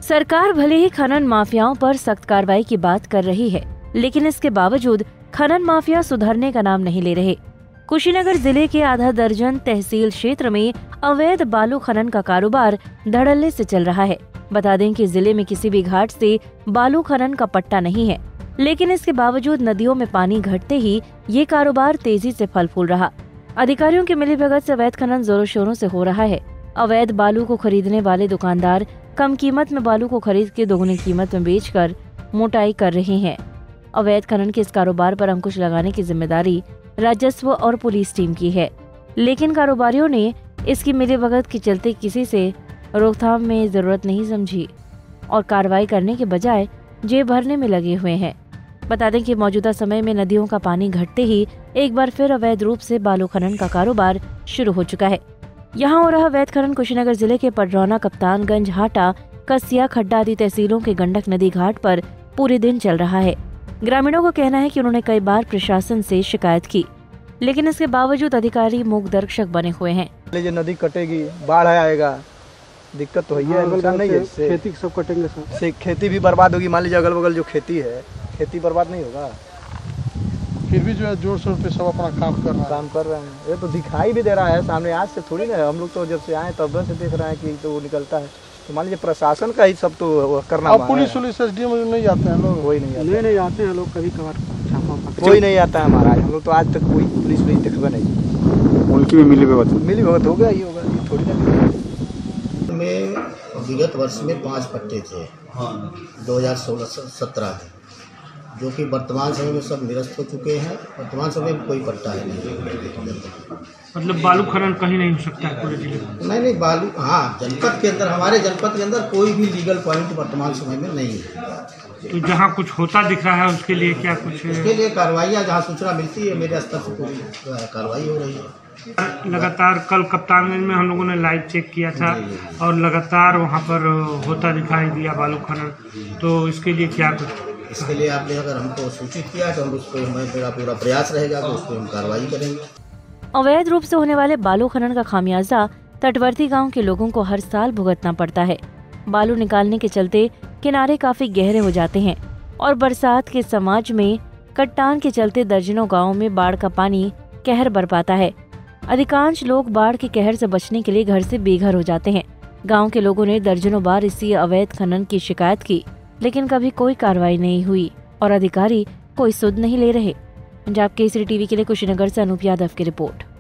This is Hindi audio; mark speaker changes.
Speaker 1: सरकार भले ही खनन माफियाओं पर सख्त कार्रवाई की बात कर रही है, लेकिन इसके बावजूद खनन माफिया सुधरने का नाम नहीं ले रहे। कुशीनगर जिले के आधा दर्जन तहसील क्षेत्र में अवैध बालू खनन का कारोबार धड़ल्ले से चल रहा है। बता दें कि जिले में किसी भी घाट से बालू खनन का पट्टा नहीं है, लेकिन इसके बावजूद नदियों में पानी घटते ही ये कारोबार तेजी से फल फूल रहा। अधिकारियों की मिलीभगत से अवैध खनन जोरों शोरों से हो रहा है। अवैध बालू को खरीदने वाले दुकानदार कम कीमत में बालू को खरीद के दोगुनी कीमत में बेचकर मोटाई कर रहे हैं। अवैध खनन के इस कारोबार पर अंकुश लगाने की जिम्मेदारी राजस्व और पुलिस टीम की है, लेकिन कारोबारियों ने इसकी मिलीभगत के चलते किसी से रोकथाम में जरूरत नहीं समझी और कार्रवाई करने के बजाय जेब भरने में लगे हुए हैं। बता दें कि मौजूदा समय में नदियों का पानी घटते ही एक बार फिर अवैध रूप से बालू खनन का कारोबार शुरू हो चुका है। यहाँ हो रहा अवैध खनन कुशीनगर जिले के पडरौना, कप्तानगंज, हाटा, कसिया, खड्डा आदि तहसीलों के गंडक नदी घाट पर पूरे दिन चल रहा है। ग्रामीणों का कहना है कि उन्होंने कई बार प्रशासन से शिकायत की, लेकिन इसके बावजूद अधिकारी मूक दर्शक बने हुए हैं।
Speaker 2: नदी कटेगी, बाढ़ आएगा, दिक्कत तो है, नुकसान नहीं है।
Speaker 3: खेती सब कटेंगे सर,
Speaker 2: खेती भी बर्बाद होगी। मान लीजिए अगल बगल जो खेती है, खेती बर्बाद नहीं होगा।
Speaker 3: फिर भी जो है जोर शोर पे सब अपना काम कर रहे हैं।
Speaker 2: ये तो दिखाई भी दे रहा है सामने, आज से थोड़ी ना। हम लोग तो जब से आए तब से देख रहे हैं कि तो वो निकलता है। तो मान लीजिए प्रशासन का ही सब तो करना है।
Speaker 3: पुलिस SDM नहीं आते हैं लोग?
Speaker 2: कोई नहीं
Speaker 3: आते हैं लोग, कभी कभार
Speaker 2: कोई नहीं आता है हमारा। हम लोग तो आज तक कोई पुलिस नहीं देखा नहीं।
Speaker 3: उनकी भी मिलीभगत
Speaker 2: होगा ही होगा, थोड़ी ना।
Speaker 4: में विगत वर्ष में 5 पट्टे थे 2016-17 में, जो कि वर्तमान समय में सब निरस्त हो चुके हैं। वर्तमान समय में कोई पट्टा है नहीं।
Speaker 5: मतलब बालू खनन कहीं नहीं हो सकता है पूरे जिले में?
Speaker 4: नहीं बालू, हाँ, जनपद के अंदर, हमारे जनपद के अंदर कोई भी लीगल पॉइंट वर्तमान समय में नहीं है।
Speaker 5: तो जहाँ कुछ होता दिख रहा है उसके लिए क्या कुछ?
Speaker 4: उसके लिए कार्रवाइयाँ जहाँ सूचना मिलती है मेरे स्तर से पूरी कार्रवाई हो रही है।
Speaker 5: लगातार कल कप्तानगंज में हम लोगों ने लाइव चेक किया था और लगातार वहाँ पर होता दिखाई दिया बालू खनन। तो इसके लिए क्या कुछ?
Speaker 4: इसके लिए आपने अगर हमको सूचित किया तो हम उस पर, मेरा पूरा प्रयास रहेगा कि उस पर हम कार्रवाई करेंगे।
Speaker 1: अवैध रूप से होने वाले बालू खनन का खामियाजा तटवर्ती गांव के लोगों को हर साल भुगतना पड़ता है। बालू निकालने के चलते किनारे काफी गहरे हो जाते हैं और बरसात के समाज में कट्टान के चलते दर्जनों गाँव में बाढ़ का पानी कहर बरपाता है। अधिकांश लोग बाढ़ के कहर से बचने के लिए घर से बेघर हो जाते हैं। गांव के लोगों ने दर्जनों बार इसी अवैध खनन की शिकायत की, लेकिन कभी कोई कार्रवाई नहीं हुई और अधिकारी कोई सुध नहीं ले रहे। पंजाब केसरी टीवी के लिए कुशीनगर से अनूप यादव की रिपोर्ट।